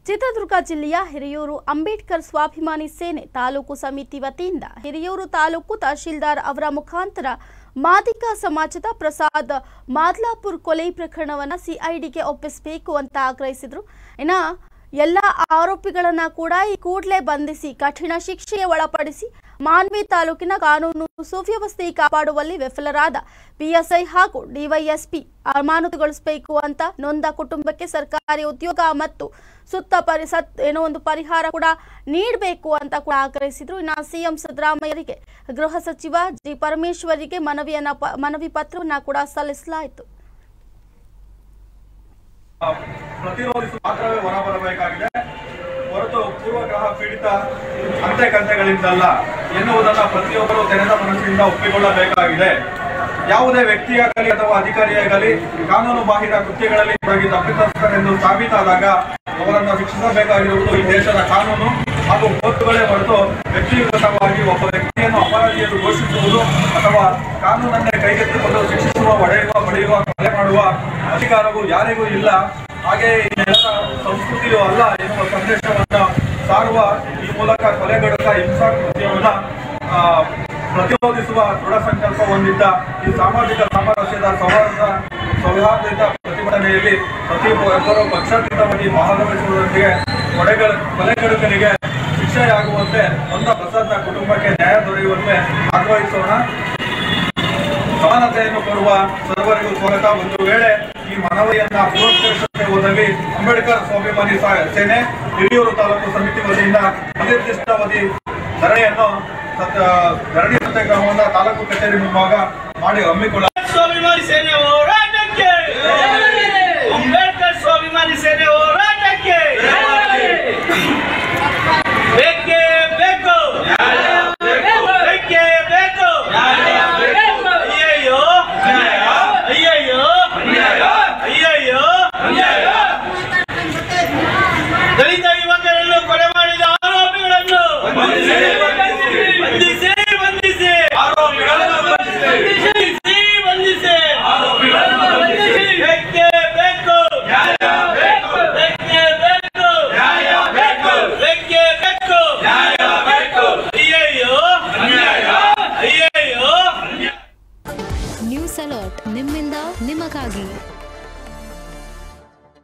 ಚಿತ್ರದುರ್ಗ ಜಿಲ್ಲೆಯ ಹಿರಿಯೂರು ಅಂಬೇಡ್ಕರ್ ಸ್ವಾಭಿಮಾನಿ ಸೇನೆ ತಾಲೂಕು ಸಮಿತಿ ವತಿಯಿಂದ ಹಿರಿಯೂರು ತಾಲೂಕು ತಹಶೀಲ್ದಾರ್ ಅವರ ಮುಖಾಂತರ ಮಾದಿಗ ಸಮಾಜದ ಪ್ರಸಾದ್ ಮಾದ್ಲಾಪುರ್ ಕೊಲೆ ಪ್ರಕರಣವನ್ನು ಸಿಐಡಿಗೆ ಒಪ್ಪಿಸಬೇಕು ಅಂತ ಆಗ್ರಹಿಸಿದರು. ಇನ್ನು ಎಲ್ಲ ಆರೋಪಿಗಳನ್ನು ಕೂಡ ಈ ಕೂಡಲೇ ಬಂಧಿಸಿ ಕಠಿಣ ಶಿಕ್ಷೆಗೆ ಒಳಪಡಿಸಿ ಮಾನ್ವಿ ತಾಲೂಕಿನ ಕಾನೂನು ಸುವ್ಯವಸ್ಥೆ ಕಾಪಾಡುವಲ್ಲಿ ವಿಫಲರಾದ ಪಿಎಸ್ಐ ಹಾಗೂ ಡಿವೈಎಸ್ಪಿ ಅಮಾನತುಗೊಳಿಸಬೇಕು ಅಂತ ನೊಂದ ಕುಟುಂಬಕ್ಕೆ ಸರ್ಕಾರಿ ಉದ್ಯೋಗ ಮತ್ತು ಒಂದು ಪರಿಹಾರ ಕೂಡ ನೀಡಬೇಕು ಅಂತ ಕೂಡ ಆಗ್ರಹಿಸಿದ್ರು. ಇನ್ನು ಸಿಎಂ ಸಿದ್ದರಾಮಯ್ಯರಿಗೆ ಗೃಹ ಸಚಿವ ಜಿ ಪರಮೇಶ್ವರಿಗೆ ಮನವಿ ಪತ್ರವನ್ನು ಕೂಡ ಸಲ್ಲಿಸಲಾಯಿತು. ಪ್ರತಿರೋಧಿಸಿ ಮಾತ್ರವೇ ಹೊರಬರಬೇಕಾಗಿದೆ ಹೊರತು ಪೂರ್ವಗ್ರಹ ಪೀಡಿತ ಅಂತೆಕಂತೆಗಳಿಂದಲ್ಲ ಎನ್ನುವುದನ್ನು ಪ್ರತಿಯೊಬ್ಬರು ತೆರೆದ ಮನಸ್ಸಿನಿಂದ ಒಪ್ಪಿಕೊಳ್ಳಬೇಕಾಗಿದೆ. ಯಾವುದೇ ವ್ಯಕ್ತಿಯಾಗಲಿ ಅಥವಾ ಅಧಿಕಾರಿಯಾಗಲಿ ಕಾನೂನು ಬಾಹಿರ ಕೃತ್ಯಗಳಲ್ಲಿ ತೊಡಗಿ ತಪ್ಪಿತಸ್ಥರೆಂದು ಸಾಬೀತಾದಾಗ ಅವರನ್ನು ಶಿಕ್ಷಿಸಬೇಕಾಗಿರುವುದು ಈ ದೇಶದ ಕಾನೂನು ಹಾಗೂ ಕೋರ್ಟುಗಳೇ ಹೊರತು ವ್ಯಕ್ತಿಗತವಾಗಿ ಒಬ್ಬ ವ್ಯಕ್ತಿಯನ್ನು ಅಪರಾಧಿಯನ್ನು ಘೋಷಿಸುವುದು ಅಥವಾ ಕಾನೂನನ್ನೇ ಕೈಗೆತ್ತಿಕೊಂಡು ಶಿಕ್ಷಿಸುವ, ಹೊಡೆಯುವ, ಕೊಲೆ ಮಾಡುವ ಅಧಿಕಾರವು ಯಾರಿಗೂ ಇಲ್ಲ. ಹಾಗೆ ಇದೆಲ್ಲ ಸಂಸ್ಕೃತಿಯೂ ಅಲ್ಲ ಎನ್ನುವ ಸಂದೇಶವನ್ನು ಸಾರುವ ಈ ಮೂಲಕ ಕೊಲೆಗಡುಕ ಹಿಂಸಾ ಕೃತ್ಯವನ್ನು ಪ್ರತಿರೋಧಿಸುವ ದೃಢ ಸಂಕಲ್ಪ ಹೊಂದಿದ್ದ ಈ ಸಾಮಾಜಿಕ ಸಾಮರಸ್ಯದ ಸೌಹಾರ್ದಯುತ ಪ್ರತಿಭಟನೆಯಲ್ಲಿ ಪ್ರತಿಯೊಬ್ಬರು ಪಕ್ಷಾತೀತವಾಗಿ ಭಾಗವಹಿಸುವುದರೊಂದಿಗೆ ಕೊಲೆಗಡುಕನಿಗೆ ಶಿಕ್ಷೆಯಾಗುವಂತೆ ಒಂದ ಪ್ರಸಾದ್ನ ಕುಟುಂಬಕ್ಕೆ ನ್ಯಾಯ ದೊರೆಯುವಂತೆ ಆಗ್ರಹಿಸೋಣ. ಸಮಾನತೆಯನ್ನು ಕೋರುವ ಸರ್ವರಿಗೂ ಸ್ವಾಗತ. ಒಂದು ವೇಳೆ ಈ ಮನವಿಯನ್ನ ಪುರಸ್ಕರಿಸದೆ ಹೋದಲ್ಲಿ ಅಂಬೇಡ್ಕರ್ ಸ್ವಾಭಿಮಾನಿ ಸೇನೆ ಹಿರಿಯೂರು ತಾಲೂಕು ಸಮಿತಿ ವತಿಯಿಂದ ಅನಿರ್ದಿಷ್ಟಾವಧಿ ಧರಣಿ ಸತ್ಯಾಗ್ರಹವನ್ನು ತಾಲೂಕು ಕಚೇರಿ ಮುಂಭಾಗ ಮಾಡಿ ಹಮ್ಮಿಕೊಳ್ಳ